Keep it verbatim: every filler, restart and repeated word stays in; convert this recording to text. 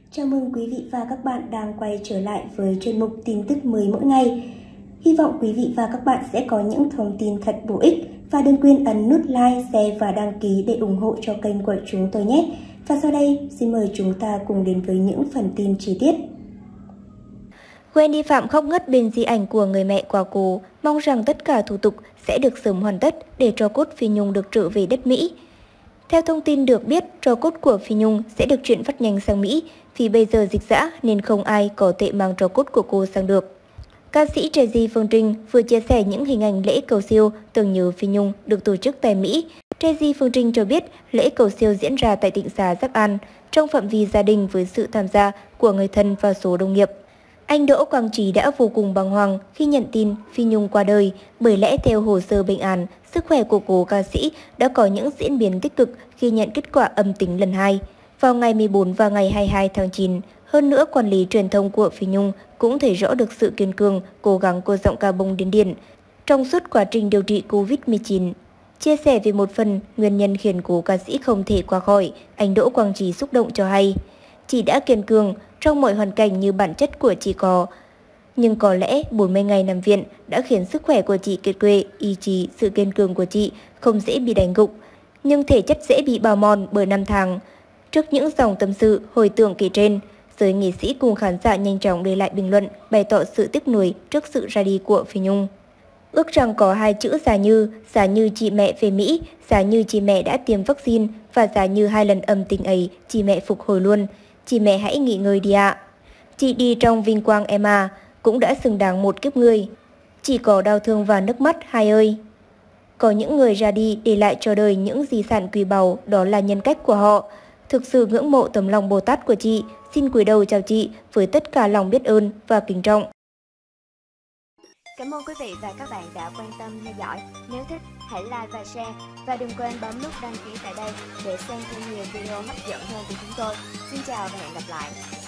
Chào mừng quý vị và các bạn đang quay trở lại với chuyên mục tin tức mới mỗi ngày. Hy vọng quý vị và các bạn sẽ có những thông tin thật bổ ích và đừng quên ấn nút like, share và đăng ký để ủng hộ cho kênh của chúng tôi nhé. Và sau đây, xin mời chúng ta cùng đến với những phần tin chi tiết. Wendy Phạm khóc ngất bên di ảnh của người mẹ quá cố, mong rằng tất cả thủ tục sẽ được sớm hoàn tất để tro cốt Phi Nhung được trở về đất Mỹ. Theo thông tin được biết, tro cốt của Phi Nhung sẽ được chuyển phát nhanh sang Mỹ vì bây giờ dịch dã nên không ai có thể mang tro cốt của cô sang được. Ca sĩ Tracy Phương Trinh vừa chia sẻ những hình ảnh lễ cầu siêu tưởng nhớ Phi Nhung được tổ chức tại Mỹ. Tracy Phương Trinh cho biết lễ cầu siêu diễn ra tại tỉnh xá Giác An trong phạm vi gia đình với sự tham gia của người thân và số đồng nghiệp. Anh Đỗ Quang Trí đã vô cùng bàng hoàng khi nhận tin Phi Nhung qua đời, bởi lẽ theo hồ sơ bệnh án, sức khỏe của cô ca sĩ đã có những diễn biến tích cực khi nhận kết quả âm tính lần hai vào ngày mười bốn và ngày hai mươi hai tháng chín. Hơn nữa, quản lý truyền thông của Phi Nhung cũng thấy rõ được sự kiên cường, cố gắng của giọng ca bông điên điển trong suốt quá trình điều trị Covid mười chín. Chia sẻ về một phần nguyên nhân khiến cô ca sĩ không thể qua khỏi, anh Đỗ Quang Trí xúc động cho hay: "Chị đã kiên cường trong mọi hoàn cảnh như bản chất của chị có. Nhưng có lẽ bốn mươi ngày nằm viện đã khiến sức khỏe của chị kiệt quệ, ý chí, sự kiên cường của chị không dễ bị đánh gục, nhưng thể chất dễ bị bào mòn bởi năm tháng." Trước những dòng tâm sự, hồi tưởng kể trên, giới nghệ sĩ cùng khán giả nhanh chóng để lại bình luận bày tỏ sự tiếc nuối trước sự ra đi của Phi Nhung. Ước rằng có hai chữ giá như, giá như chị mẹ về Mỹ, giá như chị mẹ đã tiêm vaccine và giá như hai lần âm tính ấy chị mẹ phục hồi luôn. Chị mẹ hãy nghỉ ngơi đi ạ. Chị đi trong vinh quang em à, cũng đã xứng đáng một kiếp người. Chỉ có đau thương và nước mắt hai ơi. Có những người ra đi để lại cho đời những di sản quý báu, đó là nhân cách của họ. Thực sự ngưỡng mộ tấm lòng Bồ Tát của chị, xin cúi đầu chào chị với tất cả lòng biết ơn và kính trọng. Cảm ơn quý vị và các bạn đã quan tâm theo dõi. Nếu thích, hãy like và share. Và đừng quên bấm nút đăng ký tại đây để xem thêm nhiều video hấp dẫn hơn của chúng tôi. Xin chào và hẹn gặp lại.